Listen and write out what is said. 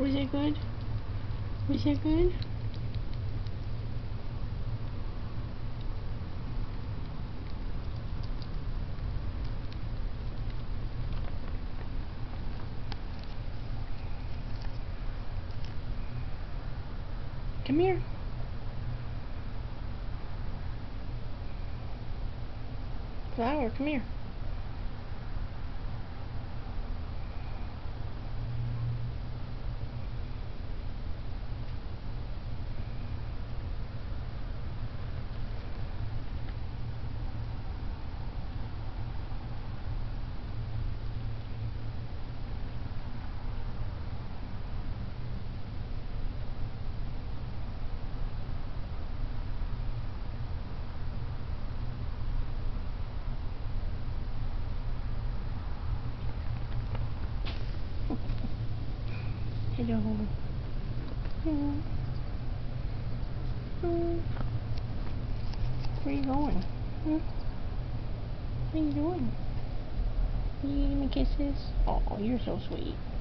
Was it good? Was it good? Come here. Flower, come here. Hello. Hello. Where are you going? Hmm? What are you doing? Are you giving me kisses? Oh, you're so sweet.